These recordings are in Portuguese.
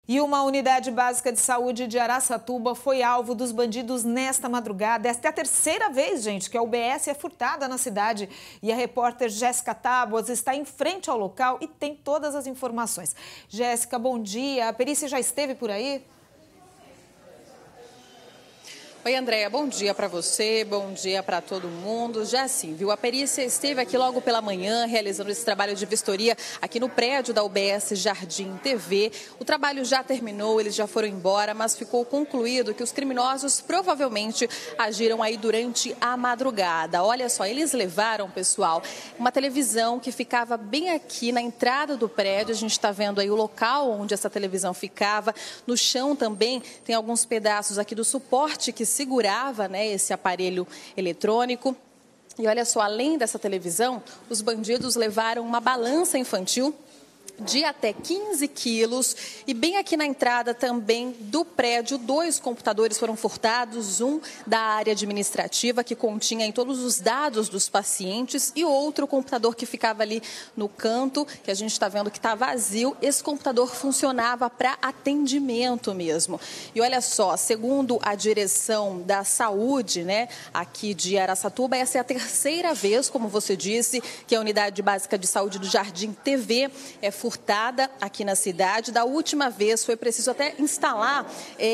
E uma unidade básica de saúde de Araçatuba foi alvo dos bandidos nesta madrugada. Esta é a terceira vez, gente, que a UBS é furtada na cidade. E a repórter Jéssica Tábuas está em frente ao local e tem todas as informações. Jéssica, bom dia. A perícia já esteve por aí? Oi, Andréia, bom dia para você, bom dia para todo mundo. Já sim, viu? A perícia esteve aqui logo pela manhã, realizando esse trabalho de vistoria aqui no prédio da UBS Jardim TV. O trabalho já terminou, eles já foram embora, mas ficou concluído que os criminosos provavelmente agiram aí durante a madrugada. Olha só, eles levaram, pessoal, uma televisão que ficava bem aqui na entrada do prédio. A gente está vendo aí o local onde essa televisão ficava. No chão também tem alguns pedaços aqui do suporte que segurava, esse aparelho eletrônico. E olha só, além dessa televisão, os bandidos levaram uma balança infantil de até 15 quilos. E bem aqui na entrada também do prédio, 2 computadores foram furtados, um da área administrativa, que continha em todos os dados dos pacientes, e outro computador que ficava ali no canto, que a gente está vendo que está vazio. Esse computador funcionava para atendimento mesmo. E olha só, segundo a direção da saúde, aqui de Araçatuba, essa é a terceira vez, como você disse, que a unidade básica de saúde do Jardim TV é furtada aqui na cidade. Da última vez foi preciso até instalar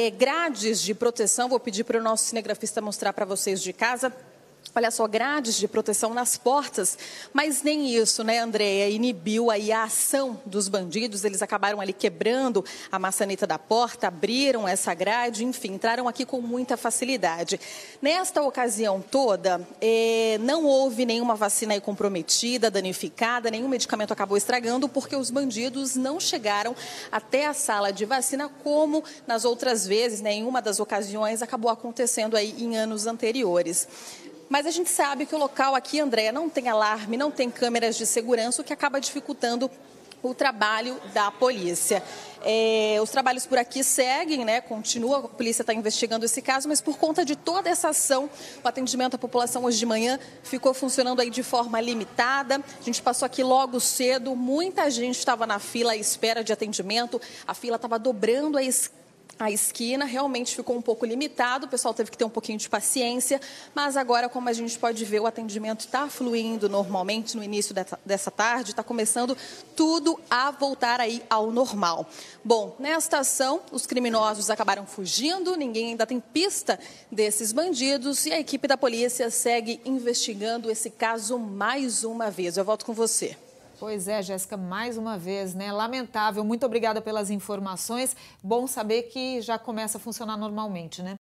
grades de proteção. Vou pedir para o nosso cinegrafista mostrar para vocês de casa. Olha só, grades de proteção nas portas, mas nem isso, Andréia, inibiu aí a ação dos bandidos. Eles acabaram ali quebrando a maçaneta da porta, abriram essa grade, enfim, entraram aqui com muita facilidade. Nesta ocasião toda, não houve nenhuma vacina aí comprometida, danificada, nenhum medicamento acabou estragando, porque os bandidos não chegaram até a sala de vacina, como nas outras vezes, em uma das ocasiões acabou acontecendo aí em anos anteriores. Mas a gente sabe que o local aqui, Andréia, não tem alarme, não tem câmeras de segurança, o que acaba dificultando o trabalho da polícia. Os trabalhos por aqui seguem, continua, a polícia está investigando esse caso, mas por conta de toda essa ação, o atendimento à população hoje de manhã ficou funcionando aí de forma limitada. A gente passou aqui logo cedo, muita gente estava na fila à espera de atendimento, a fila estava dobrando a esquina, realmente ficou um pouco limitado, o pessoal teve que ter um pouquinho de paciência, mas agora, como a gente pode ver, o atendimento está fluindo normalmente no início dessa tarde, está começando tudo a voltar aí ao normal. Bom, nesta ação, os criminosos acabaram fugindo, ninguém ainda tem pista desses bandidos e a equipe da polícia segue investigando esse caso mais uma vez. Eu volto com você. Pois é, Jéssica, mais uma vez, Lamentável. Muito obrigada pelas informações. Bom saber que já começa a funcionar normalmente,